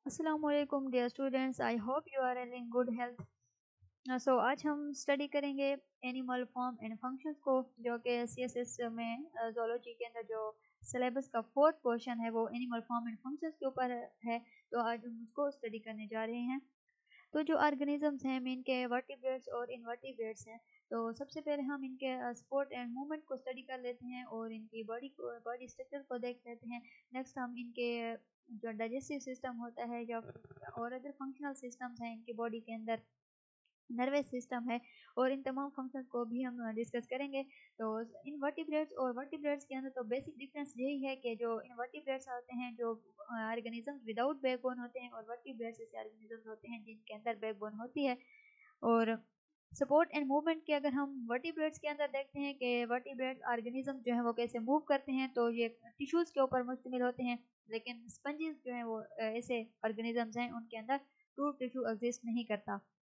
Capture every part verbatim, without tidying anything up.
अस्सलामुअलैकुम dear students, I hope you are in good health. So आज हम study करेंगे एनिमल फॉर्म एंड फंक्शंस को, जो कि सीएसएस में जोलॉजी के अंदर जो सिलेबस का फोर्थ पोर्शन है वो एनिमल फॉर्म एंड फंक्शंस के ऊपर है। तो आज हम उसको स्टडी करने जा रहे हैं। तो जो ऑर्गेनिजम्स हैं मेन के वर्टिब्रेट्स और इनवर्टिब्रेट्स हैं। तो सबसे पहले हम इनके स्पोर्ट एंड मूवमेंट को स्टडी कर लेते हैं और इनकी बॉडी को बॉडी स्ट्रक्चर को देख लेते हैं। नेक्स्ट हम इनके जो डाइजेस्टिव सिस्टम होता है या और अदर फंक्शनल सिस्टम्स हैं इनकी बॉडी के अंदर, नर्वस सिस्टम है, और इन तमाम फंक्शंस को भी हम डिस्कस करेंगे। तो इन वर्टिब्रेट्स और वर्टिब्रेट्स के अंदर तो बेसिक डिफरेंस यही है कि जो इन वर्टिब्रेट्स होते हैं जो ऑर्गेनिजम्स विदाउट बैकबोन होते हैं, और वर्टिब्रेट्स ऐसे ऑर्गेनिजम्स होते हैं जिनके अंदर बैकबोन होती है। और सपोर्ट एंड मूवमेंट के अगर हम वर्टिब्रेट्स के अंदर देखते हैं कि वर्टिब्रेट ऑर्गेनिज्म जो है वो कैसे मूव करते हैं, तो ये टिश्यूज़ के ऊपर मुश्तमिल होते हैं। लेकिन स्पंजेस जो है वो ऐसे ऑर्गेनिजम्स हैं उनके अंदर टू टिश्यू एग्जिस्ट नहीं करता।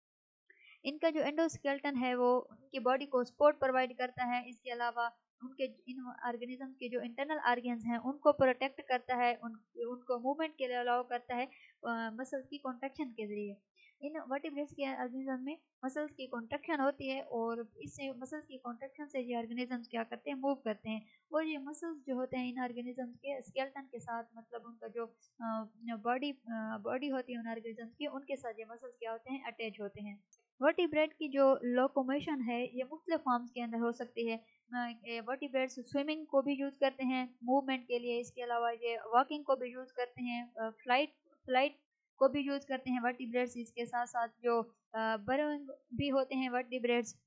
इनका जो एंडोस्केलेटन है वो उनकी बॉडी को सपोर्ट प्रोवाइड करता है। इसके अलावा उनके इन ऑर्गेनिज्म के जो इंटरनल ऑर्गन्स हैं उनको प्रोटेक्ट करता है, उन उनको मूवमेंट के लिए अलाउ करता है मसल्स की कॉन्ट्रैक्शन के ज़रिए। इन वर्टिब्रेट्स के ऑर्गेनिज्म में मसल्स की कॉन्ट्रैक्शन होती है, और इससे मसल्स की कॉन्ट्रैक्शन से ये ऑर्गेनिजम्स क्या करते हैं, मूव करते हैं। और ये मसल्स जो होते हैं इन ऑर्गेनिजम्स के स्केलेटन के साथ, मतलब उनका जो बॉडी बॉडी होती है उन ऑर्गेनिजम्स की, उनके साथ ये मसल्स क्या होते हैं, अटैच होते हैं। वर्टिब्रेट की जो लोकोमोशन है ये मुख्तलिफ फॉर्म्स के अंदर हो सकती है। वर्टिब्रेट्स स्विमिंग को भी यूज़ करते हैं मूवमेंट के लिए। इसके अलावा ये वॉकिंग को भी यूज़ करते हैं, फ्लाइट फ्लाइट को भी यूज़ करते हैं वर्टिब्रेट्स। इसके साथ साथ जो बर्रोइंग भी होते हैं वर्टिब्रेट्स।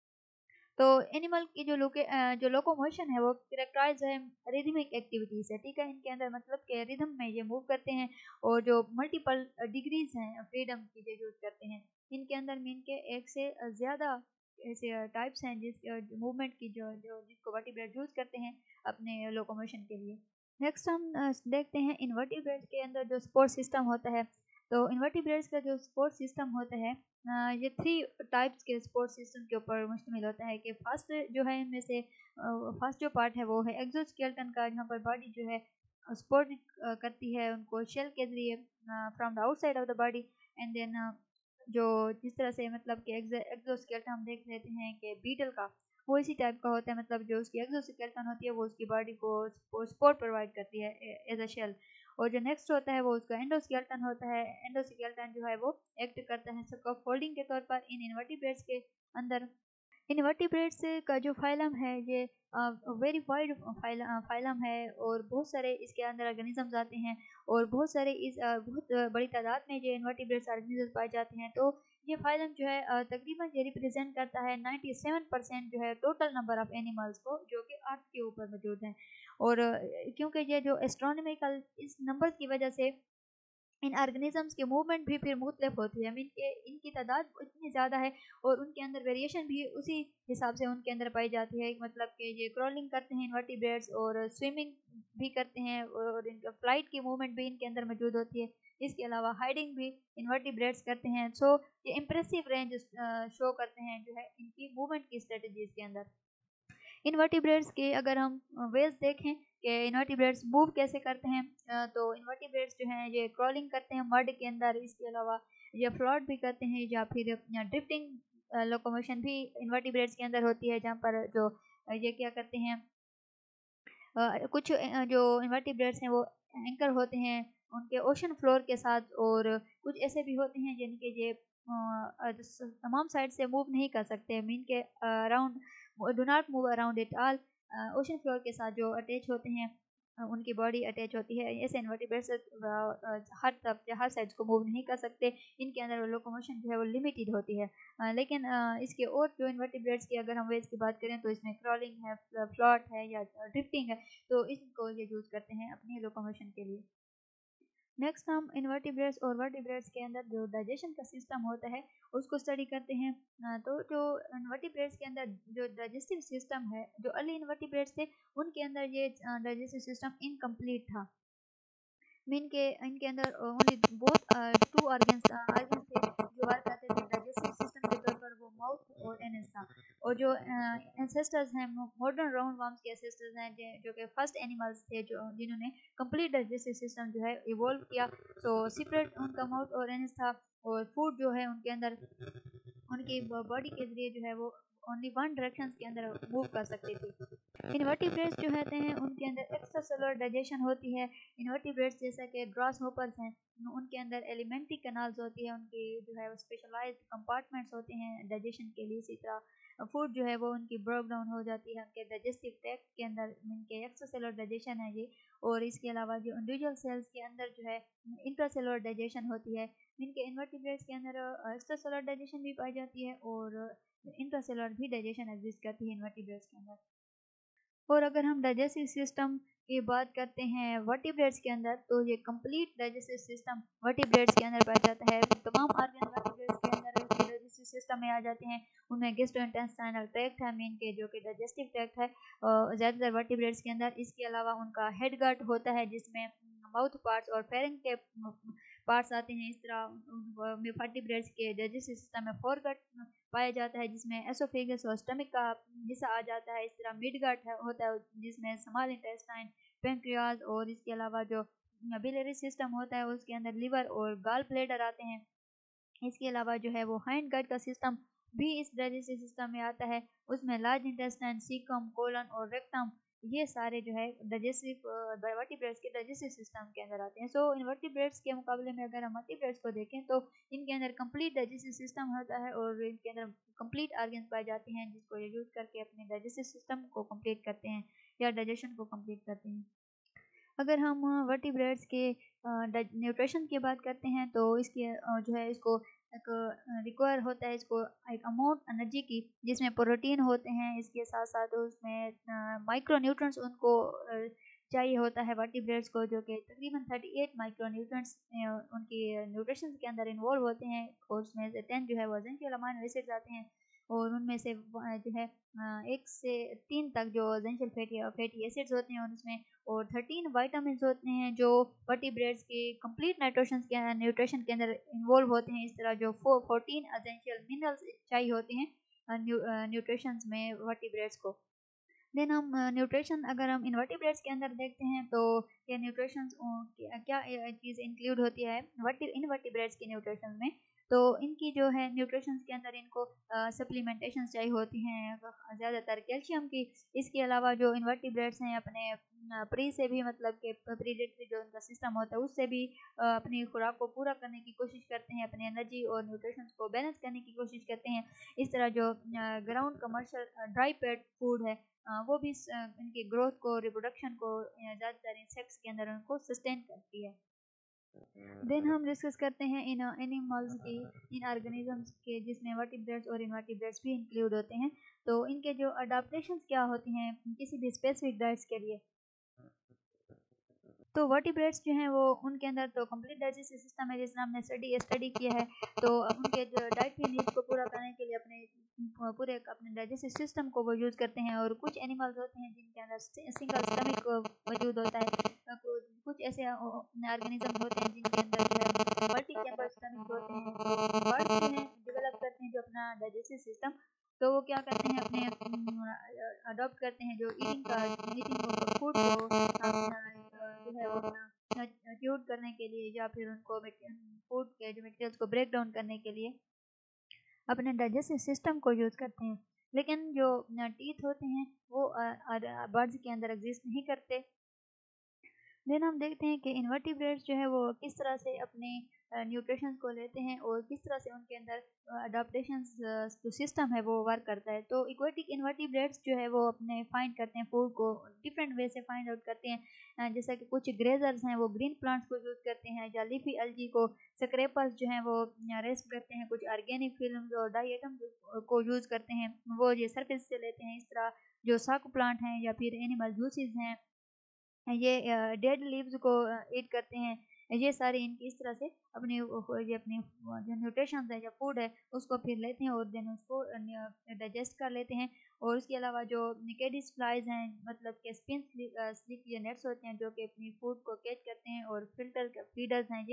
तो एनिमल की जो लोके जो लोकोमोशन है वो कैरेक्टराइज है रिदमिक एक्टिविटी से, ठीक है। इनके अंदर मतलब के रिदम में ये मूव करते हैं, और जो मल्टीपल डिग्रीज हैं फ्रीडम की ये यूज़ करते हैं। इनके अंदर मीन के एक से ज़्यादा ऐसे टाइप्स हैं जिस मूवमेंट की जो जो जिसको वर्टिब्रेट यूज़ करते हैं अपने लोकोमोशन के लिए। नेक्स्ट हम देखते हैं इनवर्टिब्रेट के अंदर जो स्पोर्ट सिस्टम होता है। तो इनवर्टिब्रेट्स का जो स्पोर्ट सिस्टम होता है ये थ्री टाइप्स के स्पोर्ट सिस्टम के ऊपर मुश्तमिल होता है। कि फर्स्ट जो है इनमें से फर्स्ट जो पार्ट है वो है एक्सोस्केलेटन का, जहाँ पर बॉडी जो है सपोर्ट करती है उनको शेल के जरिए from the outside of the body. And then जो जिस तरह से मतलब कि एक्सोस्केलेटन हम देख लेते हैं कि बीटल का, वो इसी टाइप का होता है। मतलब जो उसकी एक्सोस्केलेटन होती है वो उसकी बॉडी को सपोर्ट प्रोवाइड करती है एज अ शेल। और जो नेक्स्ट होता है वो उसका एंडोस्केलेटन होता है। एंडोस्केलेटन जो है वो एक्ट करता है स्कैफोल्डिंग के तौर पर इन इनवर्टिब्रेट्स के अंदर। इनवर्टिब्रेट्स का जो फाइलम है ये वेरी वाइड फाइलम है, और बहुत सारे इसके अंदर ऑर्गेनिजम्स आते हैं, और बहुत सारे इस uh, बहुत बड़ी तादाद में जो इनवर्टिब्रेट्स ऑर्गेनिजम्स पाए जाते हैं। तो ये फाइलम जो है uh, तकरीबन ये रिप्रेजेंट करता है सत्तानवे परसेंट जो है टोटल नंबर ऑफ एनिमल्स को जो कि अर्थ के ऊपर मौजूद हैं। और uh, क्योंकि ये जो एस्ट्रोनॉमिकल इस नंबर की वजह से इन ऑर्गेनिजम्स के मूवमेंट भी फिर मुख्तलिफ होती है। मीन के इनकी तादाद इतनी ज़्यादा है और उनके अंदर वेरिएशन भी उसी हिसाब से उनके अंदर पाई जाती है। मतलब कि ये क्रॉलिंग करते हैं इनवर्टिब्रेट्स, और स्विमिंग भी करते हैं, और इनका फ्लाइट की मूवमेंट भी इनके अंदर मौजूद होती है। इसके अलावा हाइडिंग भी इनवर्टिब्रेट्स करते हैं। सो ये इम्प्रेसिव रेंज शो करते हैं जो है इनकी मूवमेंट की स्ट्रेटजीज के अंदर। इनवर्टिब्रेट्स के अगर हम वेज देखें कि इनवर्टिब्रेट्स मूव कैसे करते हैं, तो इनवर्टिब्रेट्स जो हैं ये क्रॉलिंग करते हैं मड के अंदर। इसके अलावा ये फ्लोट भी करते हैं, या फिर ड्रिफ्टिंग लोकोमोशन भी इनवर्टिब्रेट्स के अंदर होती है, जहाँ पर जो ये क्या करते हैं, कुछ जो इनवर्टिब्रेट्स हैं वो एंकर होते हैं उनके ओशन फ्लोर के साथ, और कुछ ऐसे भी होते हैं जिनके ये तमाम साइड से मूव नहीं कर सकते। मीन के around do not move around it all, ocean floor के साथ जो अटैच होते हैं उनकी बॉडी अटैच होती है। ऐसे इनवर्टिब्रेट्स हर तरफ हर साइड को मूव नहीं कर सकते। इनके अंदर लोकोमोशन जो है वो लिमिटेड होती है। आ, लेकिन आ, इसके और जो इनवर्टिब्रेट्स की अगर हम वेज की बात करें तो इसमें क्रॉलिंग है, फ्लॉट है, या ड्रिफ्टिंग है, तो इसको ये यूज़ करते हैं अपनी लोकोमोशन के लिए। नेक्स्ट हम इनवर्टिब्रेट्स और वर्टिब्रेट्स के अंदर जो डाइजेशन का सिस्टम होता है उसको स्टडी करते हैं। तो जो इनवर्टिब्रेट्स के अंदर जो डाइजेस्टिव सिस्टम है, जो अर्ली इनवर्टिब्रेट्स थे उनके अंदर ये डाइजेस्टिव सिस्टम इनकम्प्लीट था। मीन के इनके अंदर only both two organs organs थे जो वर्क करते थे डाइजेस्टिव सिस्टम के तौर पर, वो माउथ और एनिस था। और जो एंसेस्टर्स हैं मॉडर्न राउंड वर्म्स के एंसेस्टर्स हैं जो कि फर्स्ट एनिमल्स थे जो जिन्होंने कंप्लीट डाइजेस्टिव सिस्टम जो है इवॉल्व किया। तो सेपरेट उनका माउथ और एनिस था और फूड जो है उनके अंदर उनकी बॉडी के जरिए जो है वो ओनली वन डायरेक्शन के अंदर मूव कर सकते थे। इनवर्टिब्रेट्स जो होते हैं उनके अंदर एक्स्ट्रा सेलुलर डाइजेशन होती है। इनवर्टिब्रेट्स जैसा कि ग्रास होपर्स हैं उनके अंदर एलिमेंट्री कैनाल्स होती है, उनके जो है वो स्पेशलाइज्ड कंपार्टमेंट्स होते हैं डाइजेशन के लिए। इसी तरह फूड जो है वो उनकी ब्रेक डाउन हो जाती है उनके डाइजेस्टिव ट्रैक्ट के अंदर, इनके एक्स्ट्रा सेलुलर डाइजेशन है ये। और इसके अलावा जो इंडिविजुअल सेल्स के अंदर जो है इंट्रासेलुलर डाइजेशन होती है। इनके इनवर्टिब्रेट्स के अंदर एक्स्ट्रा सेलुलर डाइजेशन भी पाई जाती है और इंट्रासेलुलर भी डाइजेशन एग्जिस्ट करती है इनवर्टिब्रेट्स के अंदर। और अगर हम डाइजेस्टिव सिस्टम की बात करते हैं वर्टिब्रेट्स के अंदर, तो ये कंप्लीट डाइजेस्टिव सिस्टम वर्टिब्रेट्स के अंदर पाया जाता है। तमाम ऑर्गन वर्टिब्रेट्स के अंदर डाइजेस्टिव सिस्टम में आ जाते हैं। उनमें गैस्ट्रोइंटेस्टाइनल ट्रैक्ट है मेन के जो कि डाइजेस्टिव ट्रैक्ट है ज़्यादातर वर्टिब्रेट्स के अंदर। इसके अलावा उनका हेड गट होता है जिसमें माउथ पार्ट्स और फेरेंज के पार्ट्स आते हैं। इस तरह वर्टिब्रेट्स के डाइजेस्टिव सिस्टम में फोरगट पाया जाता है जिसमें एसोफेगस और स्टमक का हिस्सा आ जाता है। इस तरह मिड गट है होता है जिसमें स्मॉल इंटेस्टाइन, पेंक्रियाज और इसके अलावा जो बिलियरी सिस्टम होता है उसके अंदर लिवर और गॉल ब्लैडर आते हैं। इसके अलावा जो है वो हाइंड गट का सिस्टम भी इस डाइजेस्टिव सिस्टम में आता है, उसमें लार्ज इंटेस्टाइन, सीकम, कोलन और रेक्टम ये सारे जो है डाइजेस्टिव वर्टिब्रेट्स के डाइजेस्टिव सिस्टम के अंदर आते हैं। सो इनवर्टिब्रेट्स के मुकाबले में अगर हम वर्टिब्रेट्स को देखें तो इनके अंदर कंप्लीट डाइजेस्टिव सिस्टम होता है और इनके अंदर कंप्लीट ऑर्गन्स पाए जाते हैं जिसको ये यूज करके अपने डाइजेस्टिव सिस्टम को कंप्लीट करते हैं या डाइजेशन को कंप्लीट करते हैं। अगर हम वर्टिब्रेट्स के न्यूट्रिशन की बात करते हैं तो इसके जो है इसको एक रिक्वायर होता है इसको एक अमाउंट एनर्जी की जिसमें प्रोटीन होते हैं, इसके साथ साथ उसमें माइक्रो न्यूट्रिएंट्स उनको चाहिए होता है वर्टिब्रेट्स को जो कि तकरीबन अड़तीस माइक्रो न्यूट्रिएंट्स उनकी न्यूट्रिशन के अंदर इन्वॉल्व होते हैं और उसमें से टेन जो है वो एसेंशियल अमाइनो एसिड्स आते हैं और उनमें से जो है एक से तीन तक जो एसेंशियल फैटी फैटी एसिड्स होते हैं उसमें और थर्टीन वाइटामिन होते हैं जो वर्टिब्रेट्स के कंप्लीट न्यूट्रिशन के न्यूट्रिशन के अंदर इन्वॉल्व होते हैं। इस तरह जो फोर्टीन एसेंशियल मिनरल्स चाहिए होते हैं न्यूट्रिशन में वर्टिब्रेट्स को। देन हम न्यूट्रिशन अगर हम इनवर्टिब्रेट्स के अंदर देखते हैं तो ये न्यूट्रिशन क्या चीज़ इंक्लूड होती है इनवर्टिब्रेट्स के न्यूट्रिशन में, तो इनकी जो है न्यूट्रिशन के अंदर इनको सप्लीमेंटेशन चाहिए होती हैं ज़्यादातर कैल्शियम की। इसके अलावा जो इनवर्टिब्रेट्स हैं अपने प्री से भी मतलब कि प्रीडेटरी जो उनका सिस्टम होता है उससे भी अपनी खुराक को पूरा करने की कोशिश करते हैं, अपनी एनर्जी और न्यूट्रिशन को बैलेंस करने की कोशिश करते हैं। इस तरह जो ground commercial dry pet food है वो भी इनकी ग्रोथ को रिप्रोडक्शन को ज़्यादातर इंसेक्ट्स के अंदर उनको सस्टेन करती है। देन हम डिस्कस करते हैं इन एनिमल्स की इन ऑर्गेनिजम्स के जिसमें वर्टिब्रेट्स और इनवर्टिब्रेट्स भी इंक्लूड होते हैं। तो इनके जो अडाप्टेशंस क्या होती हैं किसी भी स्पेसिफिक डाइट्स के लिए, तो वर्टिब्रेट्स जो हैं वो उनके अंदर तो कंप्लीट डाइजेस्टिव सिस्टम है जिसमें हमने स्टडी स्टडी किया है। तो उनके जो डाइटरी नीड्स को पूरा करने के लिए अपने पूरे अपने डाइजेस्टिव सिस्टम को वो यूज़ करते हैं। और कुछ एनिमल्स होते हैं जिनके अंदर सिंगल स्टमक मौजूद होता है, कुछ ऐसे ऑर्गेनिज्म होते हैं जिनके अंदर जो है मल्टी चैम्बर स्टमक होते हैं। तो बर्ड्स जो हैं डेवलप करते हैं जो अपना डाइजेस्टिव सिस्टम, तो वो क्या करते हैं अपने अडॉप्ट करते हैं जो ईटिंग का ईटिंग फूड को जो है वो च्यूड करने के लिए या फिर उनको फूड के जो मटेरियल्स को ब्रेक डाउन करने के लिए अपने डाइजेस्टिव सिस्टम को यूज़ करते हैं। लेकिन जो टीथ होते हैं वो बर्ड्स के अंदर एग्जिस्ट नहीं करते। देन हम देखते हैं कि इनवर्टिब्रेट्स जो है वो किस तरह से अपने न्यूट्रिशंस को लेते हैं और किस तरह से उनके अंदर अडाप्टेशंस जो सिस्टम है वो वर्क करता है। तो इक्वेटिक इनवर्टिब्रेट्स जो है वो अपने फाइंड करते हैं फूड को डिफरेंट वे से फाइंड आउट करते हैं, जैसा कि कुछ ग्रेजर्स हैं वो ग्रीन प्लांट्स को यूज़ करते हैं या लीफी एल्गी को, स्क्रैपर्स जो हैं वो रेस्ट करते हैं, कुछ ऑर्गेनिक फिल्म्स और डाई आइटम को यूज़ करते हैं वो ये सरफेस से लेते हैं। इस तरह जो साकू प्लांट हैं या फिर एनिमल जूसेस हैं ये डेड लीव्स को ईट करते हैं। ये सारे इनकी इस तरह से अपनी ये अपनी जो न्यूट्रिशन है या फूड है उसको फिर लेते हैं और देन उसको डाइजेस्ट कर लेते हैं। और उसके अलावा जो निकेडिस फ्लाइज हैं मतलब के स्पिन स्लिक या नेट्स होते हैं जो कि अपनी फूड को कैच करते हैं और फिल्टर फीडर्स हैं ये,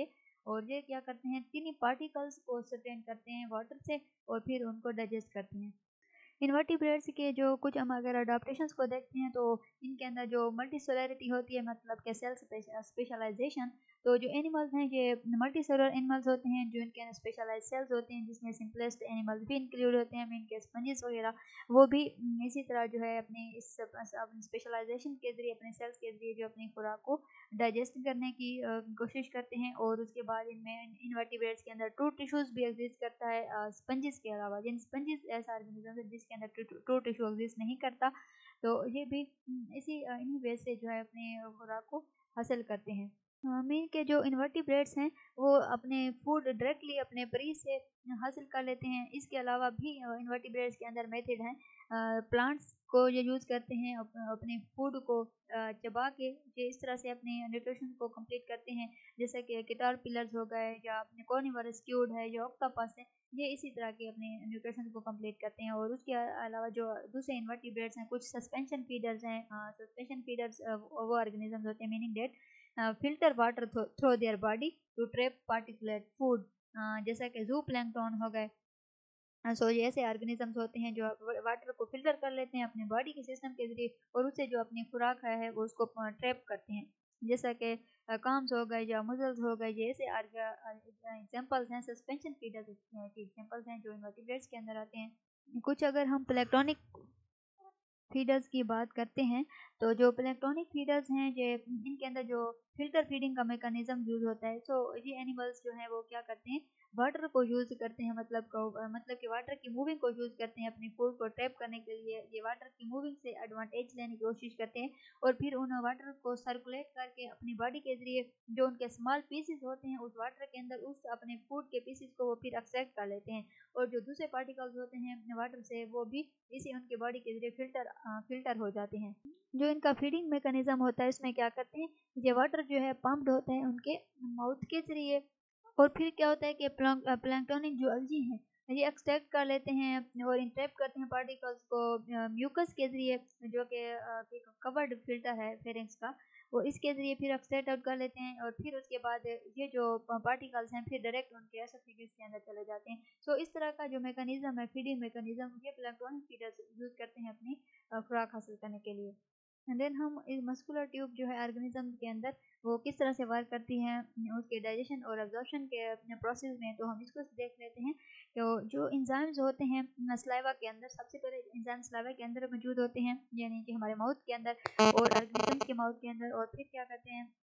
और ये क्या करते हैं, टिनी पार्टिकल्स को सस्टेन करते हैं वाटर से और फिर उनको डाइजेस्ट करते हैं। इन्वर्टिब्रेट्स के जो कुछ हम अगर अडाप्टेशंस को देखते हैं तो इनके अंदर जो मल्टीसेलुलरिटी होती है, मतलब के सेल स्पेशलाइजेशन, तो जो एनिमल्स हैं ये मल्टीसेलुलर एनिमल्स होते हैं जो इनके अंदर स्पेशलाइज सेल्स होते हैं, जिसमें सिंपलेस्ट एनिमल्स भी इंक्लूड होते हैं, मीन के स्पंजेस वगैरह, वो भी इसी तरह जो है अपने इस स्पेशलाइजेशन के जरिए, अपने सेल्स के जरिए जो अपनी खुराक को डाइजेस्ट करने की कोशिश करते हैं। और उसके बाद इनमें इन्वर्टिब्रेट्स के अंदर ट्रू टिश्यूज भी एग्जिस्ट करता है स्पंजेस के अलावा, जिन स्पंजेस ऐसा ऑर्गेनिज्म है जिसके अंदर ट्रू टिश्यू एग्जिस्ट नहीं करता, तो ये भी इसी इन्हीं वे से जो है अपने खुराक को हासिल करते हैं। मीन के जो इन्वर्टिब्रेट्स हैं वो अपने फूड डायरेक्टली अपने परी से हासिल कर लेते हैं। इसके अलावा भी इन्वर्टिब्रेट्स के अंदर मेथड हैं, प्लांट्स को ये यूज़ करते हैं अपने फूड को चबा के, ये इस तरह से अपने न्यूट्रिशन को कंप्लीट करते हैं, जैसे कि गिटार पिलर्स हो गए या अपने कॉर्निवरस स्क्यूड है या ऑक्टोपस है, ये इसी तरह के अपने न्यूट्रिशन को कंप्लीट करते हैं। और उसके अलावा जो दूसरे इन्वर्टिब्रेट्स हैं, कुछ सस्पेंशन फीडर्स हैं, सस्पेंशन फीडर्स वो ऑर्गेनिजम्स होते हैं meaning that filter water through their body to trap particulate food, जैसा कि जू प्लैंक्टन हो गए। सो ये ऐसे ऑर्गेनिजम्स होते हैं जो वाटर को फिल्टर कर लेते हैं अपने बॉडी के सिस्टम के जरिए और उससे जो अपनी खुराक है वो उसको ट्रैप करते हैं, जैसा कि काम्स हो गए या मजल्स हो गए, ये ऐसे एग्जांपल्स हैं, सस्पेंशन फीडर्स के एग्जांपल्स हैं जो इन्वर्टिब्रेट्स के अंदर आते हैं। कुछ अगर हम प्लैंक्टोनिक फीडर्स की बात करते हैं तो जो प्लैंक्टोनिक फीडर्स हैं ये इनके अंदर जो फिल्टर फीडिंग का मैकेनिज्म यूज होता है। सो ये एनिमल्स जो हैं वो क्या करते हैं, वाटर को यूज करते हैं, मतलब को मतलब कि वाटर की मूविंग को यूज करते हैं अपनी फूड को ट्रैप करने के लिए। ये वाटर की मूविंग से एडवांटेज लेने की कोशिश करते हैं और फिर उन वाटर को सर्कुलेट करके अपनी बॉडी के जरिए जो उनके स्मॉल पीसेस होते हैं उस वाटर के अंदर उस अपने फूड के पीसेस को वो फिर एक्सट्रैक्ट कर लेते हैं और जो दूसरे पार्टिकल्स होते हैं वाटर से वो भी इसी उनके बॉडी के जरिए फिल्टर फिल्टर हो जाते हैं। जो इनका फीडिंग मैकेनिज्म होता है इसमें क्या करते हैं, ये वाटर जो है पंप्ड होता है उनके माउथ के जरिए और फिर क्या होता है कि प्लैंक्टोनिक जो अलजी हैं ये एक्सट्रैक्ट कर लेते हैं और इंट्रैप करते हैं पार्टिकल्स को म्यूकस के जरिए, जो कि कवर्ड फिल्टर है फेरिंग्स का, वो इसके जरिए फिर एक्सट्रैक्ट आउट कर लेते हैं और फिर उसके बाद ये जो पार्टिकल्स हैं फिर डायरेक्ट उनके एसोफेगस के अंदर चले जाते हैं। सो इस तरह का जो मैकेनिज्म है फीडिंग मैकेनिज्म, ये प्लैंक्टोनिक फीडर्स यूज करते हैं अपनी खुराक हासिल करने के लिए। एंड देन हम इस मस्कुलर ट्यूब जो है ऑर्गेनिज्म के अंदर वो किस तरह से वर्क करती हैं उसके डाइजेशन और एब्जॉर्प्शन के प्रोसेस में, तो हम इसको देख लेते हैं। तो जो एंजाइम्स होते हैं सलाइवा के अंदर, सबसे पहले एंजाइम सलाइवा के अंदर मौजूद होते हैं, यानी कि हमारे माउथ के अंदर और ऑर्गेनिज्म के माउथ के अंदर, और फिर क्या करते हैं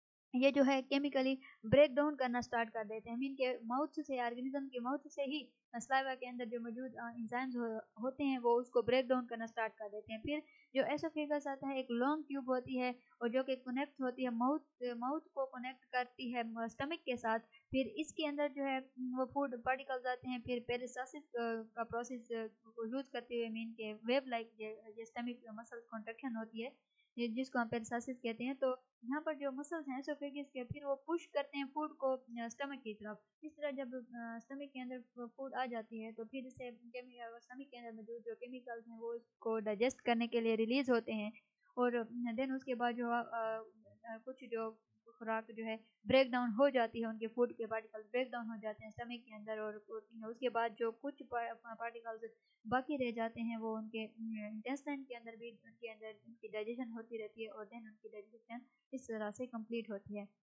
ये जो है केमिकली ब्रेक डाउन करना स्टार्ट कर देते हैं। मीन के माउथ से, ऑर्गेनिज्म के माउथ से ही सलाइवा के अंदर जो मौजूद एंजाइम्स हो, होते हैं वो उसको ब्रेक डाउन करना स्टार्ट कर देते हैं। फिर जो एसोफेगस आता है, एक लॉन्ग ट्यूब होती है और जो कि कनेक्ट होती है माउथ माउथ को कनेक्ट करती है स्टमक के साथ। फिर इसके अंदर जो है वो फूड पार्टिकल्स आते हैं, फिर पेरिस्टासिस का प्रोसेस यूज करते हुए मीन के वेव लाइक जो स्टमक मसल कॉन्ट्रैक्शन होती है जिसको हम पेरिस्टासिस कहते हैं, तो यहाँ पर जो मसल्स हैं एसोफेगस के फिर वो पुश करते हैं फूड को स्टमक की तरफ। इस तरह जब स्टमक के अंदर फूड आ जाती है तो फिर इसे स्टमक के अंदर मौजूद जो केमिकल्स हैं वो इसको डाइजेस्ट करने के लिए रिलीज होते हैं और देन उसके बाद जो आ, आ, कुछ जो खुराक जो है ब्रेक डाउन हो जाती है, उनके फूड के पार्टिकल्स ब्रेक डाउन हो जाते हैं स्टमक के अंदर और उसके बाद जो कुछ पार्टिकल्स बाकी रह जाते हैं वो उनके इंटेस्टाइन के अंदर भी उनके अंदर उनकी डाइजेशन होती रहती है और देन उनकी डाइजेशन इस तरह से कंप्लीट होती है।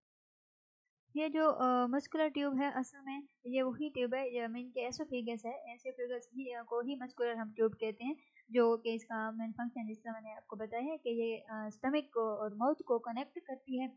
ये जो मस्कुलर ट्यूब है असल में ये वही ट्यूब है, ये मीन के एसोफेगस है, एसोफेगस ही को ही मस्कुलर हम ट्यूब कहते हैं, जो कि इसका मेन फंक्शन जिस तरह मैंने आपको बताया है कि ये स्टमक को और माउथ को कनेक्ट करती है।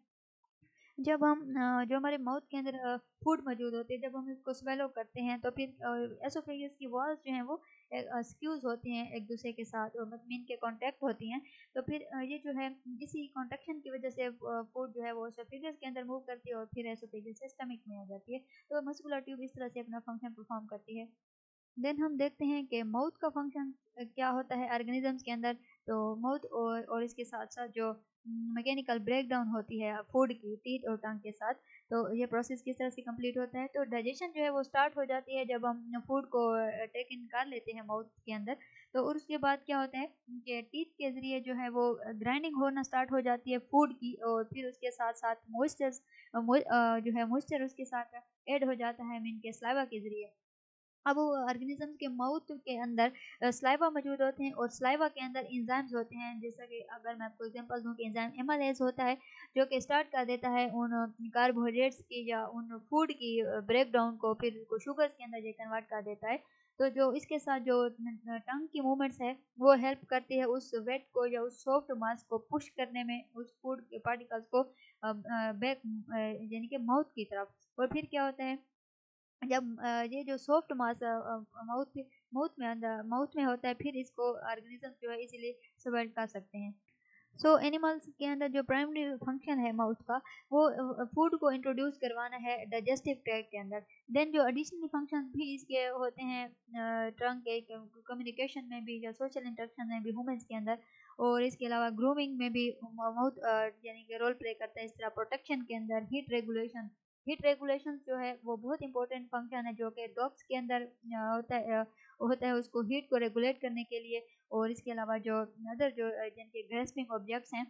जब हम जो हमारे माउथ के अंदर फूड मौजूद होते हैं, जब हम इसको स्वेलो करते हैं तो फिर एसोफेगस की वॉल्स जो हैं वो स्क्यूज होती हैं एक दूसरे के साथ और मीन के कांटेक्ट होती हैं, तो फिर ये जो है इसी कॉन्ट्रैक्शन की वजह से फूड जो है वो एसोफेगस के अंदर मूव करती है और फिर एसोफेगस से स्टमक में आ जाती है। तो मस्कुलर ट्यूब इस तरह से अपना फंक्शन परफॉर्म करती है। देन हम देखते हैं कि माउथ का फंक्शन क्या होता है ऑर्गेनिजम्स के अंदर। तो माउथ और, और इसके साथ साथ जो मैकेनिकल ब्रेकडाउन होती है फूड की टीथ और टंग के साथ, तो ये प्रोसेस किस तरह से कंप्लीट होता है, तो डाइजेशन जो है वो स्टार्ट हो जाती है जब हम फूड को टेक इन कर लेते हैं माउथ के अंदर। तो और उसके बाद क्या होता है कि टीथ के ज़रिए जो है वो ग्राइंडिंग होना स्टार्ट हो जाती है फूड की, और फिर उसके साथ साथ मॉइस्चर जो है मॉइस्चर उसके साथ ऐड हो जाता है मीन के स्लाइवा के ज़रिए। अब ऑर्गेनिजम्स के माउथ के अंदर स्लाइवा मौजूद होते हैं, और स्लाइवा के अंदर एंजाइम्स होते हैं, जैसा कि अगर मैं आपको एग्जांपल दूं कि एंजाइम एमाइलेज होता है जो कि स्टार्ट कर देता है उन कार्बोहाइड्रेट्स की या उन फूड की ब्रेक डाउन को, फिर उसको शुगर्स के अंदर ये कन्वर्ट कर देता है। तो जो इसके साथ जो टंग की मूवमेंट्स है वो हेल्प करती है उस वेट को या उस सॉफ्ट मास को पुश करने में, उस फूड के पार्टिकल्स को बैक यानी कि माउथ की तरफ। और फिर क्या होता है जब अ, ये जो सॉफ्ट मास माउथ माउथ में अंदर माउथ में होता है, फिर इसको ऑर्गेनिज्म जो है इजीली सर्वाइव कर सकते हैं। सो so, एनिमल्स के अंदर जो प्राइमरी फंक्शन है माउथ का वो फूड को इंट्रोड्यूस करवाना है डाइजेस्टिव ट्रैक्ट के अंदर। देन जो एडिशनल फंक्शंस भी इसके होते हैं ट्रंक के कम्युनिकेशन में भी या सोशल इंटरेक्शन में भी ह्यूमंस के अंदर, और इसके अलावा ग्रूमिंग में भी माउथ यानी कि रोल प्ले करता है। इस तरह प्रोटेक्शन के अंदर हीट रेगुलेशन हीट रेगुलेशन जो है वो बहुत इंपॉर्टेंट फंक्शन है जो कि डॉग्स के अंदर अ, होता है अ, होता है उसको हीट को रेगुलेट करने के लिए। और इसके अलावा जो अदर जो अ, जिनके ग्रेस्पिंग ऑब्जेक्ट्स हैं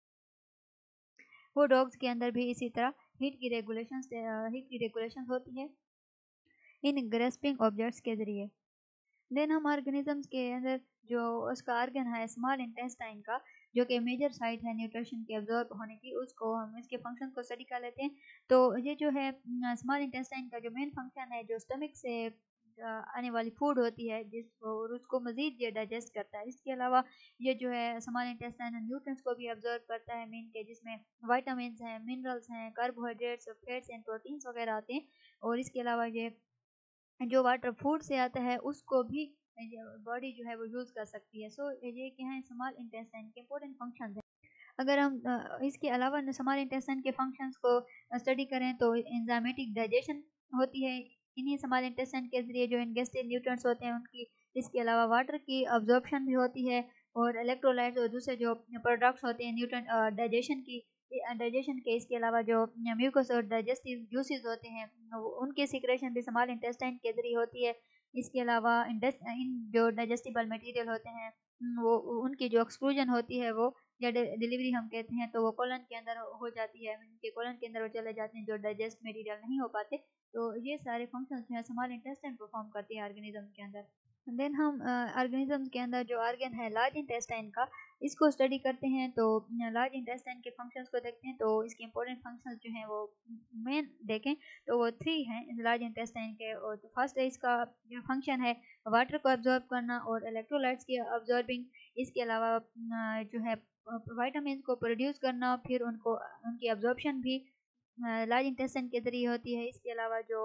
वो डॉग्स के अंदर भी इसी तरह हीट की रेगुलेशन हीट की रेगुलेशन होती है इन ग्रेस्पिंग ऑब्जेक्ट्स के जरिए। देन हम ऑर्गेनिजम्स के अंदर जो उसका ऑर्गन है स्मॉल इंटेस्टाइन का, जो कि मेजर साइट है न्यूट्रिशन के एब्जॉर्ब होने की, उसको हम इसके फंक्शन को स्टडी कर लेते हैं। तो ये जो है स्मॉल इंटेस्टाइन का जो मेन फंक्शन है जो स्टमक से अ, आने वाली फूड होती है जिसको और उसको मजीद ये डाइजेस्ट करता है। इसके अलावा ये जो है स्मॉल इंटेस्टाइन न्यूट्रिएंट्स को भी ऑब्जर्व करता है मीन के, जिसमें वाइटामिन हैं, मिनरल्स हैं, कार्बोहाइड्रेट्स, फैट्स एंड प्रोटीन्स वगैरह आते हैं। और इसके अलावा ये जो वाटर फूड से आता है उसको भी बॉडी जो है वो यूज़ कर सकती है। सो ये क्या है स्मॉल इंटेस्टाइन के इंपॉर्टेंट फंक्शंस हैं। अगर हम अ, इसके अलावा स्मॉल इंटेस्टाइन के फंक्शंस को स्टडी करें तो एंजाइमेटिक डाइजेशन होती है इन्हीं स्मॉल इंटेस्टाइन के जरिए, जो इनगेस्टेड न्यूट्रिएंट्स होते हैं उनकी। इसके अलावा वाटर की अब्जॉर्प्शन भी होती है, और इलेक्ट्रोलाइट्स और दूसरे जो प्रोडक्ट्स होते हैं न्यूट्रिएंट डाइजेशन की डाइजेशन के। इसके अलावा जो म्यूकस और डाइजेस्टिव जूसेस होते हैं उनकी सिक्रेशन भी स्मॉल इंटेस्टाइन के जरिए होती है। इसके अलावा इन जो डाइजेस्टिबल मटेरियल होते हैं वो उनकी जो एक्सक्लूजन होती है वो या डिलीवरी हम कहते हैं, तो वो कोलन के अंदर हो जाती है, उनके कोलन के अंदर वो चले जाते हैं जो डाइजेस्ट मटेरियल नहीं हो पाते। तो ये सारे फंक्शंस जो है स्मॉल इंटेस्टाइन परफॉर्म करती है ऑर्गेनिज्म के अंदर। देन हम ऑर्गेनिज्म के अंदर जो ऑर्गन है लार्ज इंटेस्टाइन का, इसको स्टडी करते हैं। तो लार्ज इंटेस्टाइन के फंक्शंस को देखते हैं, तो इसके इंपॉर्टेंट फंक्शंस जो हैं वो मेन देखें तो वो थ्री हैं लार्ज इंटेस्टाइन के। और तो फर्स्ट है इसका जो फंक्शन है वाटर को ऑब्जॉर्ब करना और इलेक्ट्रोलाइट्स की ऑब्जॉर्बिंग। इसके अलावा अ, जो है विटामिन को प्रोड्यूस करना, फिर उनको उनकी ऑब्जॉर्प्शन भी लार्ज इंटेस्टाइन के जरिए होती है। इसके अलावा जो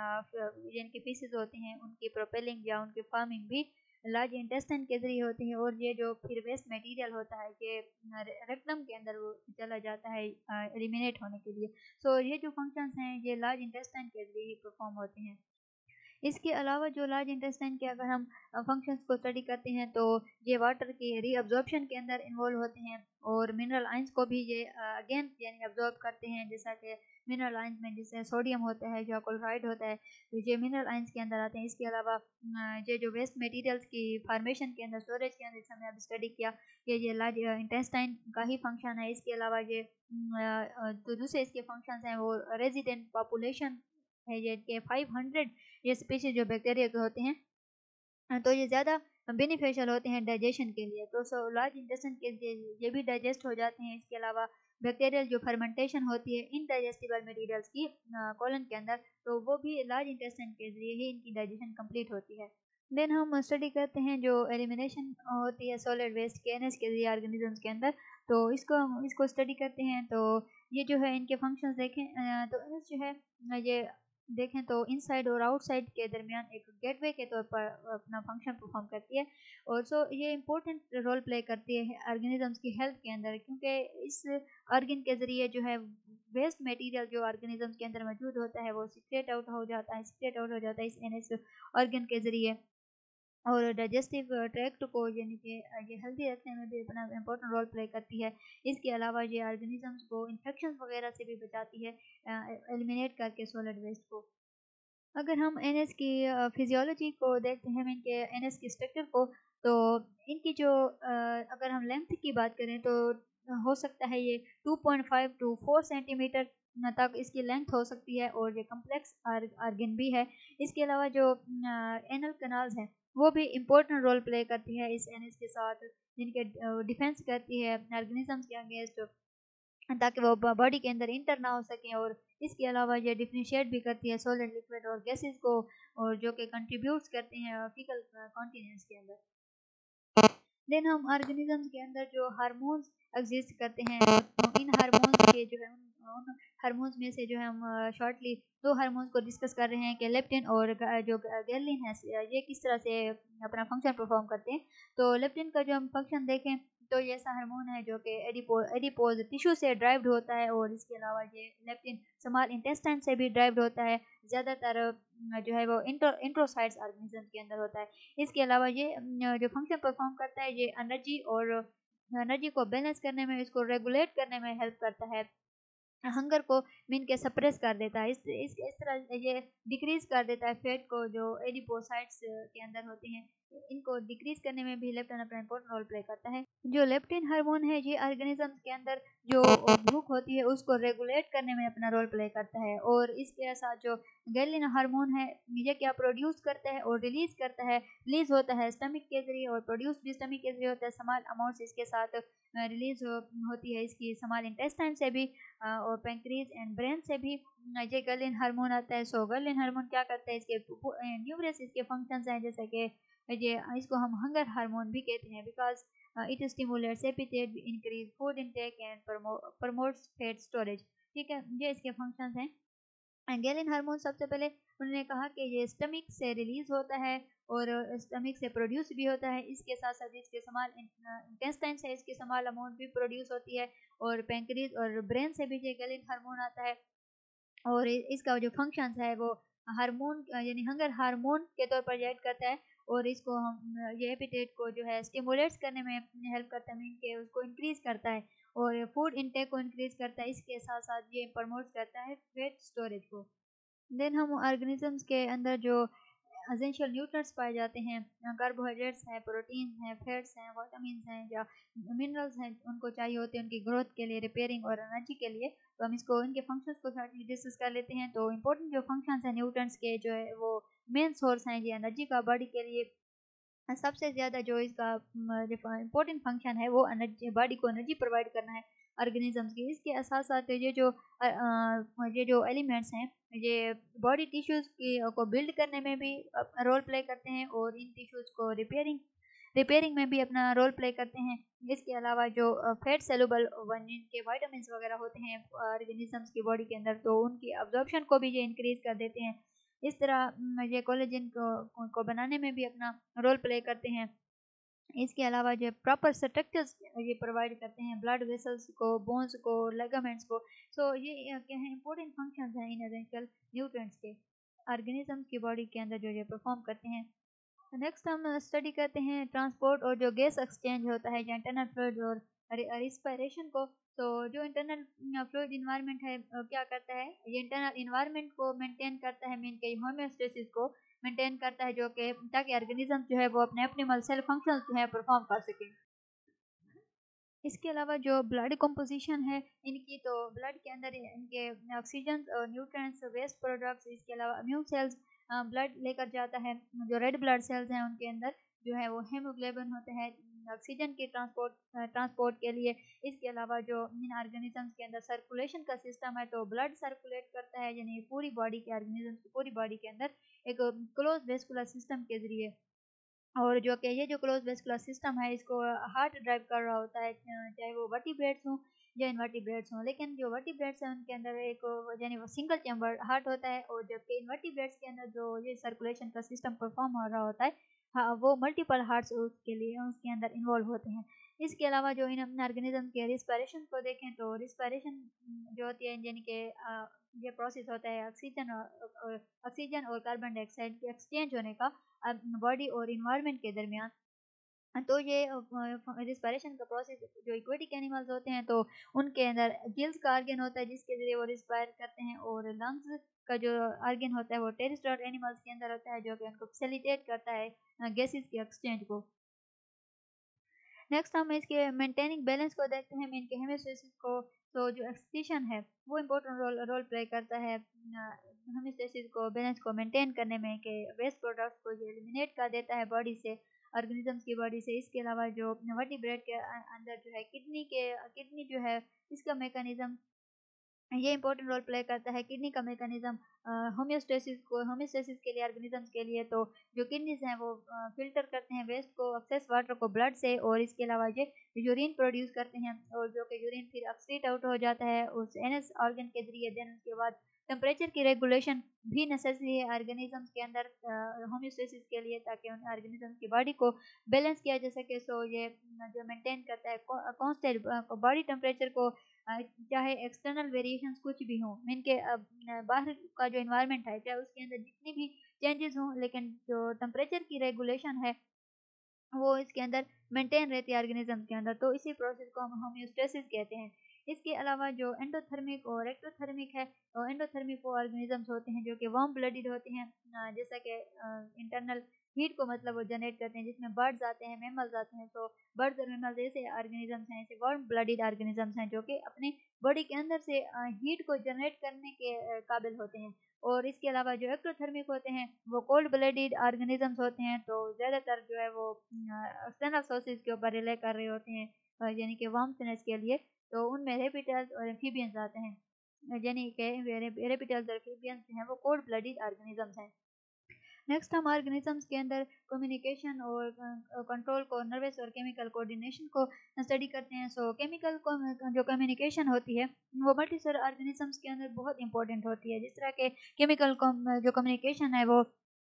जिनके पीसेस होते हैं उनकी प्रोपेलिंग या उनकी फार्मिंग भी लार्ज इंटेस्टाइन के जरिए होती है। और ये जो फिर वेस्ट मटेरियल होता है ये रेक्टम के अंदर वो चला जाता है एलिमिनेट होने के लिए। सो ये जो फंक्शंस हैं ये लार्ज इंटेस्टाइन के जरिए ही परफॉर्म होते हैं। इसके अलावा जो लार्ज इंटेस्टाइन के अगर हम फंक्शंस को स्टडी करते हैं तो ये वाटर की रीअब्जॉर्प्शन के अंदर इन्वॉल्व होते हैं, और मिनरल आइंस को भी ये अगेन यानी अब्जॉर्ब करते हैं। जैसा कि मिनरल आइंस में जैसे सोडियम होता है या क्लोराइड होता है, तो ये मिनरल आइंस के अंदर आते हैं। इसके अलावा अ, ये जो वेस्ट मटेरियल्स की फार्मेशन के अंदर स्टोरेज के अंदर हमने अभी स्टडी किया कि ये लार्ज इंटेस्टाइन का ही फंक्शन है। इसके अलावा ये अ, तो दूसरे इसके फंक्शंस हैं वो रेजिडेंट पॉपुलेशन है, ये के फाइव हंड्रेड ये स्पीशीज जो बैक्टीरिया के होते हैं, हाँ, तो ये ज़्यादा बेनिफिशियल होते हैं डाइजेशन के लिए। तो सो लार्ज इंटेस्टाइन के ये ये भी डाइजेस्ट हो जाते हैं। इसके अलावा बैक्टीरियल जो फर्मेंटेशन होती है इनडाइजेस्टिबल मटेरियल्स की कोलन के अंदर, तो वो भी लार्ज इंटेस्टाइन के जरिए ही इनकी डाइजेशन कंप्लीट होती है। देन हम स्टडी करते हैं जो एलिमिनेशन होती है सॉलिड वेस्ट के एनएस के जरिए ऑर्गेनिजम्स के अंदर, तो इसको हम इसको स्टडी करते हैं। तो ये जो है इनके फंक्शंस देखें अ, तो एनएस जो है अ, ये देखें तो इनसाइड और आउटसाइड के दरमियान एक गेटवे के तौर पर अपना फंक्शन परफॉर्म करती है। और सो ये इम्पोर्टेंट रोल प्ले करती है ऑर्गेनिजम्स की हेल्थ के अंदर, क्योंकि इस ऑर्गन के ज़रिए जो है वेस्ट मटेरियल जो ऑर्गेनिजम्स के अंदर मौजूद होता है वो सीक्रेट आउट हो जाता है सीक्रेट आउट हो जाता है इस एनएस ऑर्गन के ज़रिए। और डाइजेस्टिव ट्रैक्ट को यानी कि ये हेल्दी रखने में भी अपना इम्पोर्टेंट रोल प्ले करती है। इसके अलावा ये ऑर्गेनिजम्स को इन्फेक्शन वगैरह से भी बचाती है, एलिमिनेट करके सॉलिड वेस्ट को। अगर हम एनएस की फिजियोलॉजी को देखते हैं, इनके एनएस की स्ट्रक्चर को, तो इनकी जो अगर हम लेंथ की बात करें तो हो सकता है ये two point five two four centimetre तक इसकी लेंथ हो सकती है, और ये कम्प्लेक्स आर्गन भी है। इसके अलावा जो एनल कनाल्स हैं वो भी इम्पोर्टेंट रोल प्ले करती है इस एनएस के साथ, जिनके डिफेंस करती है ऑर्गेनिजम्स के अगेंस्ट, ताकि वो बॉडी के अंदर इंटर ना हो सकें। और इसके अलावा ये डिफरेंशिएट भी करती है सॉलिड, लिक्विड और गैसेस को, और जो कि कंट्रीब्यूट्स करते हैं फीकल कॉन्टिनेंस के अंदर। देन हम ऑर्गेनिजम्स के अंदर जो हार्मोन्स एग्जिस्ट करते हैं, तो इन हार्मोन्स के जो है उन हार्मोन्स में से जो है हम शॉर्टली दो हार्मोन्स को डिस्कस कर रहे हैं कि लेप्टिन और जो गर्लिन है, ये किस तरह से अपना फंक्शन परफॉर्म करते हैं। तो लेप्टिन का जो हम फंक्शन देखें तो ये ऐसा हार्मोन है जो कि एडिपोज एडिपोज टिश्यू से ड्राइव्ड होता है, और इसके अलावा ये लेप्टिन स्मॉल इंटेस्टाइन से भी ड्राइव्ड होता है। ज़्यादातर जो है वो इंट्रो इंट्रोसाइट्स ऑर्गेनिज्म के अंदर होता है। इसके अलावा ये जो फंक्शन परफॉर्म करता है, ये एनर्जी और एनर्जी को बैलेंस करने में, इसको रेगुलेट करने में हेल्प करता है। हंगर को मीन के सप्रेस कर देता है, इस इस इस तरह ये डिक्रीज कर देता है फैट को जो एडिपोसाइट्स के अंदर होते हैं, इनको डिक्रीज करने में भी लेप्टिन अपना इम्पोर्टेंट रोल प्ले करता है। जो लेप्टिन हार्मोन है ये ऑर्गेनिजम्स के अंदर जो भूख होती है उसको रेगुलेट करने में अपना रोल प्ले करता है। और इसके साथ जो गर्लिन हार्मोन है ये क्या प्रोड्यूस करता है और रिलीज करता है, रिलीज होता है स्टमक के जरिए और प्रोड्यूस भी स्टमक के जरिए होता है। स्मॉल अमाउंट्स इसके साथ रिलीज हो, होती है इसकी स्मॉल इंटेस्टाइन से भी और पैंक्रीज एंड ब्रेन से भी ये गर्लिन हार्मोन आता है। सो गर्लिन हार्मोन क्या करता है, इसके न्यूमरस इसके फंक्शंस हैं, जैसे कि ये इसको हम हंगर हार्मोन भी कहते हैं, because it stimulates appetite, increase food intake and promotes fat storage. ठीक है, ये इसके फंक्शंस हैं। गर्लिन हार्मोन सबसे पहले उन्होंने कहा कि ये स्टमक से रिलीज होता है और स्टमक से प्रोड्यूस भी होता है। इसके साथ साथ इसके स्मॉल इंटेस्टाइन से इसकी स्मॉल अमाउंट भी प्रोड्यूस होती है, और पैंक्रीज और ब्रेन से भी ये गर्लिन हार्मोन आता है। और इसका जो फंक्शंस है वो हार्मोन यानी हंगर हार्मोन के तौर पर ऐड करता है, और इसको हम ये एपेटाइट को जो है स्टिमुलेट्स करने में हेल्प करता है, मीन के उसको इंक्रीज करता है और फूड इनटेक को इंक्रीज करता है। इसके साथ साथ ये प्रमोट करता है फैट स्टोरेज को। देन हम ऑर्गेनिजम्स के अंदर जो एसेंशियल न्यूट्रिएंट्स पाए जाते हैं, कार्बोहाइड्रेट्स हैं, प्रोटीन्स हैं, फैट्स हैं, विटामिन्स हैं या मिनरल्स हैं, उनको चाहिए होते हैं उनकी ग्रोथ के लिए, रिपेयरिंग और एनर्जी के लिए। तो हम इसको इनके फंक्शंस को शॉर्टली डिस्कस कर लेते हैं। तो इंपॉर्टेंट जो फंक्शंस हैं न्यूट्रिएंट्स के, जो है वो मेन सोर्स हैं ये एनर्जी का बॉडी के लिए। सबसे ज़्यादा जो इसका इम्पोर्टेंट फंक्शन है वो एनर्जी, बॉडी को एनर्जी प्रोवाइड करना है ऑर्गेनिजम्स की। इसके साथ साथ ये जो ये जो एलिमेंट्स हैं ये बॉडी टिश्यूज़ की को बिल्ड करने में भी रोल प्ले करते हैं, और इन टिश्यूज़ को रिपेयरिंग रिपेयरिंग में भी अपना रोल प्ले करते हैं। इसके अलावा जो फैट सेलुबल के विटामिन वगैरह होते हैं ऑर्गेनिजम्स की बॉडी के अंदर, तो उनकी अब्जॉर्प्शन को भी ये इंक्रीज कर देते हैं। इस तरह ये कोलेजन को, को बनाने में भी अपना रोल प्ले करते हैं। इसके अलावा जो प्रॉपर स्ट्रक्चर्स ये प्रोवाइड करते हैं ब्लड वेसल्स को, बोन्स को, लेगामेंट्स को। सो ये क्या है इंपॉर्टेंट फंक्शंस हैं इन एसेंशियल न्यूट्रिएंट्स के ऑर्गेनिजम्स की बॉडी के अंदर जो ये परफॉर्म करते हैं। नेक्स्ट हम स्टडी करते हैं ट्रांसपोर्ट और जो गैस एक्सचेंज होता है, इंटरनल फ्लूइड और रिस्पिरेशन को। तो जो इंटरनल फ्लूइड इन्वायरमेंट है क्या करता है, ये इंटरनल इन्वायरमेंट को मेंटेन करता है, मीन के होमियोस्टेसिस को मेंटेन करता है, जो कि ताकि ऑर्गेनिज्म जो है वो अपने ऑप्टिमल सेल फंक्शंस जो है परफॉर्म कर सके। इसके अलावा जो ब्लड कंपोजिशन है इनकी, तो ब्लड के अंदर इनके ऑक्सीजन और न्यूट्रिएंट्स, वेस्ट प्रोडक्ट्स, इसके अलावा इम्यून सेल्स ब्लड लेकर जाता है। जो रेड ब्लड सेल्स हैं उनके अंदर जो है वो हेमोग्लोबिन होते हैं ऑक्सीजन के ट्रांसपोर्ट ट्रांसपोर्ट के लिए। इसके अलावा जो इन ऑर्गेनिजम्स के अंदर सर्कुलेशन का सिस्टम है, तो ब्लड सर्कुलेट करता है यानी पूरी बॉडी के ऑर्गेनिजम्स की पूरी बॉडी के अंदर एक क्लोज वेस्कुलर सिस्टम के जरिए। और जो कि ये जो क्लोज वेस्कुलर सिस्टम है इसको हार्ट ड्राइव कर रहा होता है, चाहे वो वर्टिब्रेट्स हों या इनवर्टिब्रेट्स हों। लेकिन जो वर्टिब्रेट्स हैं उनके अंदर एक यानी वो सिंगल चैम्बर हार्ट होता है, और जबकि इनवर्टिब्रेट्स के अंदर जो ये सर्कुलेशन का सिस्टम परफॉर्म हो रहा होता है, हाँ वो मल्टीपल हार्ट्स उसके लिए उसके अंदर इन्वॉल्व होते हैं। इसके अलावा जो इन ऑर्गेनिज्म के रिस्पिरेशन को देखें, तो रिस्पिरेशन जो होती है यानी कि ये प्रोसेस होता है ऑक्सीजन और ऑक्सीजन और कार्बन डाइऑक्साइड के एक्सचेंज होने का बॉडी और इन्वायरमेंट के दरमियान। तो ये रिस्पायरेशन का प्रोसेस जो एक्वेटिक एनिमल्स होते हैं तो उनके अंदर गिल्स का आर्गन होता है जिसके जरिए वो रिस्पायर करते हैं, और लंग्स का जो आर्गन होता है वो टेरिस्ट्रोट एनिमल्स के अंदर होता है जो कि उनको फैसिलिटेट करता है गैसेस के एक्सचेंज को। नेक्स्ट हम इसके मेंटेनिंग बैलेंस को देखते हैं, इनके हेमियोस्टेसिस को। तो जो एक्सक्रीशन है वो इम्पोर्टेंट रोल रोल प्ले करता है हेमियोस्टेसिस को बैलेंस को मेंटेन करने में, कि वेस्ट प्रोडक्ट्स को ये एलिमिनेट कर देता है बॉडी से, ऑर्गेनिजम्स की बॉडी से। इसके अलावा जो वर्टिब्रेट के अंदर जो है किडनी के किडनी जो है इसका मैकेनिज्म ये इंपॉर्टेंट रोल प्ले करता है, किडनी का मैकेनिज्म होमियोस्टेसिस को होमियोस्टेसिस के लिए ऑर्गेनिजम्स के लिए। तो जो किडनीज हैं वो फिल्टर करते हैं वेस्ट को, एक्सेस वाटर को ब्लड से, और इसके अलावा ये यूरिन प्रोड्यूस करते हैं, और जो कि यूरिन फिर एक्सक्रीट आउट हो जाता है उस एनएस ऑर्गन के जरिए। देन उसके बाद टेम्परेचर की रेगुलेशन भी नेसेसरी है ऑर्गेनिजम्स के अंदर होमियोस्टेसिस के लिए, ताकि उन ऑर्गेनिजम्स की बॉडी को बैलेंस किया जा सके। सो ये जो मेंटेन करता है कांस्टेंट बॉडी टेम्परेचर को, चाहे एक्सटर्नल वेरिएशंस कुछ भी हों, इनके बाहर का जो इन्वायरमेंट है चाहे उसके अंदर जितनी भी चेंजेस हों, लेकिन जो टेम्परेचर की रेगुलेशन है वो इसके अंदर मेंटेन रहती है ऑर्गेनिज्म के अंदर। तो इसी प्रोसेस को हम होमियोस्टेसिस कहते हैं। इसके अलावा जो एंडोथर्मिक और एक्टोथर्मिक है, तो एंडोथर्मिक वो ऑर्गेनिजम्स होते हैं जो कि वार्म ब्लडेड होते हैं, जैसा कि इंटरनल हीट को मतलब वो जनरेट करते हैं, जिसमें बर्ड्स आते हैं, मैमल्स आते हैं। तो बर्ड्स और मैमल्स ऐसे ऑर्गेनिजम्स हैं, ऐसे वार्म ब्लडेड ऑर्गेनिजम्स हैं जो कि अपने बॉडी के अंदर से हीट को जनरेट करने के काबिल होते हैं। और इसके अलावा जो एक्टोथर्मिक होते हैं वो कोल्ड ब्लडेड ऑर्गेनिजम्स होते हैं, तो ज़्यादातर जो है वो एक्सटर्नल सोर्सेज के ऊपर रिले कर रहे होते हैं, यानी कि वार्मनेस के लिए। तो उनमें रेप्टाइल्स और एम्फीबियंस आते हैं, यानी कि रेप्टाइल्स और एम्फीबियंस जो हैं वो कोल्ड ब्लडेड ऑर्गेनिजम्स हैं। नेक्स्ट हम ऑर्गेनिजम्स के अंदर कम्युनिकेशन और कंट्रोल को, नर्वस और केमिकल कोऑर्डिनेशन को स्टडी करते हैं। सो केमिकल जो कम्युनिकेशन होती है वो मल्टीसेलुलर ऑर्गेनिजम्स के अंदर बहुत इंपॉर्टेंट होती है। जिस तरह के केमिकल जो कम्युनिकेशन है वो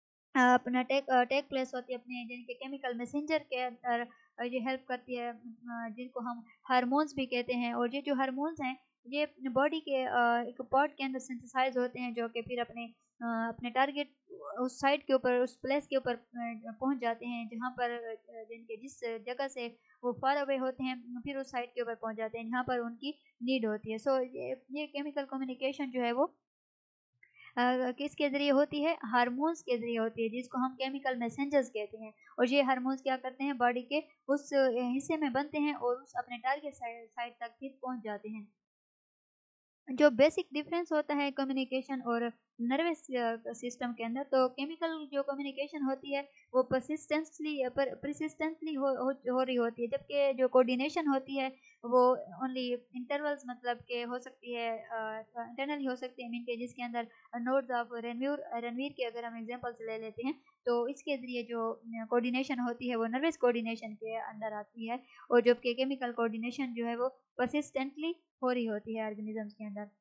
अपना टेक टेक प्लेस होती है अपने जिनके केमिकल मैसेंजर के अंदर ये हेल्प करती है, जिनको हम हार्मोन्स भी कहते हैं। और ये जो हार्मोन्स हैं ये बॉडी के एक पार्ट के अंदर सिंथेसाइज होते हैं, जो कि फिर अपने अपने टारगेट उस साइड के ऊपर, उस प्लेस के ऊपर पहुंच जाते हैं जहां पर जिनके जिस जगह से वो फार अवे होते हैं, फिर उस साइड के ऊपर पहुंच जाते हैं जहां पर उनकी नीड होती है। सो ये, ये केमिकल कम्युनिकेशन जो है वो Uh, किसके जरिए होती है? हार्मोन्स के जरिए होती है, जिसको हम केमिकल मैसेंजर्स कहते हैं। और ये हार्मोन्स क्या करते हैं? बॉडी के उस हिस्से में बनते हैं और उस अपने टारगेट साइड तक फिर पहुंच जाते हैं। जो बेसिक डिफरेंस होता है कम्युनिकेशन और नर्वस सिस्टम के अंदर, तो केमिकल जो कम्युनिकेशन होती है वो परसिस्टेंटली पर परसिस्टेंटली हो, हो हो रही होती है, जबकि जो कोऑर्डिनेशन होती है वो ओनली इंटरवल्स मतलब के हो सकती है, इंटरनली हो सकती है, मीन के जिसके अंदर नोड्स ऑफ रणवीर रणवीर के अगर हम एग्जांपल्स ले लेते हैं तो इसके जरिए जो कोऑर्डिनेशन होती है वो नर्वस कोऑर्डिनेशन के अंदर आती है, और जबकि केमिकल कोऑर्डिनेशन जो है वो परसिस्टेंटली हो रही होती है ऑर्गेनिजम्स के अंदर।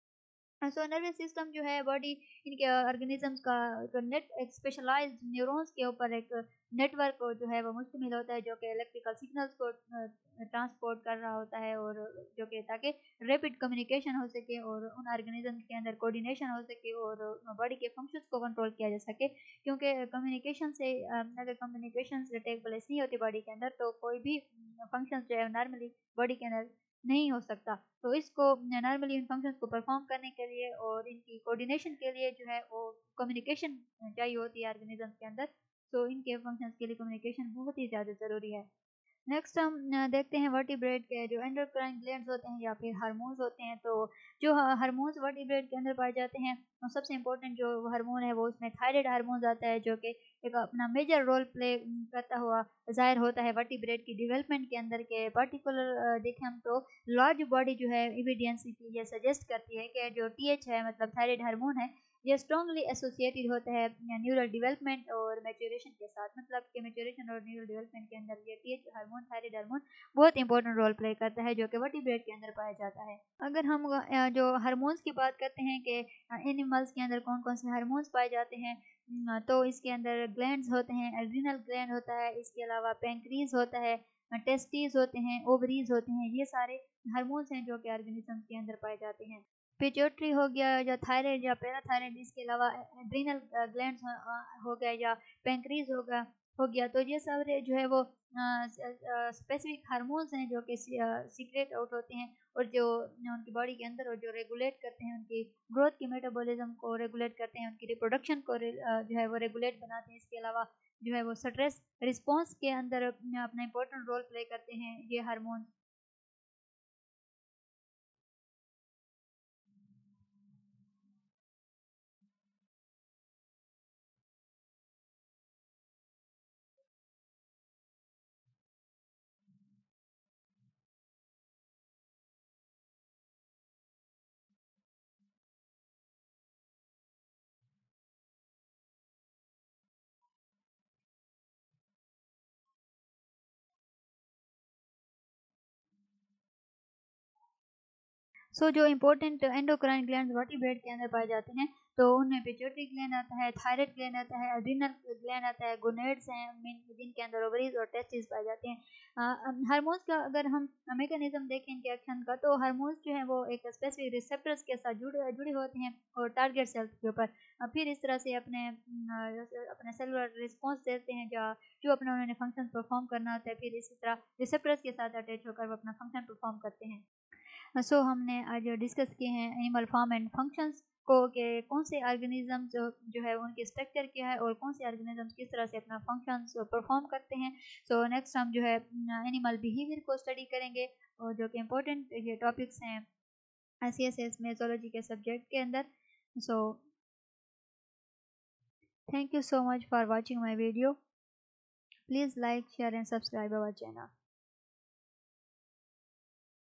सो नर्वस सिस्टम जो है बॉडी इनके ऑर्गेनिजम्स का नेट एक स्पेशलाइज्ड न्यूरॉन्स के ऊपर एक नेटवर्क जो है वो मुश्तमिल होता है, जो कि इलेक्ट्रिकल सिग्नल्स को ट्रांसपोर्ट कर रहा होता है, और जो कि ताकि रैपिड कम्युनिकेशन हो सके और उन ऑर्गेनिजम्स के अंदर कोऑर्डिनेशन हो सके और बॉडी के फंक्शंस को कंट्रोल किया जा सके। क्योंकि कम्युनिकेशन से अगर कम्युनिकेशन से टेक प्लेस नहीं होती बॉडी के अंदर तो कोई भी फंक्शन जो है नॉर्मली बॉडी के अंदर नहीं हो सकता। तो इसको नॉर्मली इन फंक्शंस को परफॉर्म करने के लिए और इनकी कोऑर्डिनेशन के लिए जो है वो कम्युनिकेशन चाहिए होती है ऑर्गेनिजम्स के अंदर। तो इनके फंक्शंस के लिए कम्युनिकेशन बहुत ही ज़्यादा ज़रूरी है। नेक्स्ट हम देखते हैं वर्टिब्रेट के जो एंडोक्राइन ग्लैंड्स होते हैं या फिर हार्मोन्स होते हैं। तो जो हार्मोन्स वर्टिब्रेट के अंदर पाए जाते हैं तो सबसे इम्पोर्टेंट जो हार्मोन है वो उसमें थायराइड हार्मोन आता है, जो कि एक अपना मेजर रोल प्ले करता हुआ जाहिर होता है वर्टिब्रेट की डेवलपमेंट के अंदर। के पर्टिकुलर देखें हम तो लार्ज बॉडी जो है एविडेंस ये सजेस्ट करती है कि जो टीएच है मतलब थायराइड हार्मोन है ये स्ट्रॉन्गली एसोसिएटेड होता है न्यूरल डेवलपमेंट और मैच्योरेशन के साथ। मतलब कि मैच्योरेशन और न्यूरल डेवलपमेंट के अंदर ये टीएच हार्मोन थायराइड हार्मोन बहुत इंपॉर्टेंट रोल प्ले करता है, जो कि वर्टिब्रेट के अंदर पाया जाता है। अगर हम जो हार्मोन्स की बात करते हैं कि एनिमल्स के अंदर कौन कौन से हार्मोन्स पाए जाते हैं, तो इसके अंदर ग्लैंड्स होते हैं, एड्रिनल ग्लैंड होता है, इसके अलावा पैंक्रीज होता है, टेस्टिस होते हैं, ओवरीज होते हैं। ये सारे हार्मोन्स हैं जो कि ऑर्गेनिजम्स के अंदर पाए जाते हैं। पिट्यूटरी हो गया या थायराइड या पैराथायराइड, इसके अलावा एड्रिनल ग्लैंड्स हो गया या पेंक्रीज होगा हो गया। तो ये सारे जो है वो स्पेसिफिक हार्मोन्स हैं जो कि सीक्रेट आउट होते हैं और जो उनकी बॉडी के अंदर और जो रेगुलेट करते हैं उनकी ग्रोथ की मेटाबॉलिज्म को रेगुलेट करते हैं, उनकी रिप्रोडक्शन को जो है वो रेगुलेट बनाते हैं। इसके अलावा जो है वो स्ट्रेस रिस्पॉन्स के अंदर अपना इंपॉर्टेंट रोल प्ले करते हैं ये हार्मोन्स। सो so, जो इम्पोर्टेंट एंडोक्राइन ग्लैंड वर्टिब्रेट के अंदर पाए जाते हैं, तो उनमें पिट्यूटरी ग्लैंड आता है, थायराइड ग्लैंड आता है, एड्रिनल ग्लैंड आता है, गोनेड्स हैं जिनके अंदर ओवरीज और टेस्टिस पाए जाते हैं। हार्मोन्स का अगर हम मैकेनिज्म देखें इनके एक्शन का, तो हार्मोन्स जो है वो एक स्पेसिफिक रिसेप्टर्स के साथ जुड़े जुड़े होते हैं और टारगेट सेल्स के ऊपर फिर इस तरह से अपने अपने सेलुलर रिस्पॉन्स देते हैं जो जो अपना उन्होंने फंक्शन परफॉर्म करना होता है, फिर इसी तरह रिसेप्टर्स के साथ अटैच होकर वो अपना फंक्शन परफॉर्म करते हैं। सो so, हमने आज डिस्कस किए हैं एनिमल फॉर्म एंड फंक्शंस को कि कौन से ऑर्गेनिज्म जो जो है उनके स्ट्रक्चर क्या है और कौन से ऑर्गेनिज्म किस तरह से अपना फंक्शंस परफॉर्म करते हैं। सो नेक्स्ट हम जो है एनिमल बिहेवियर को स्टडी करेंगे और जो कि इम्पोर्टेंट ये टॉपिक्स हैं सी एस एस में ज़ूलॉजी के सब्जेक्ट के अंदर। So thank you so much for watching my video. Please like share and subscribe our channel.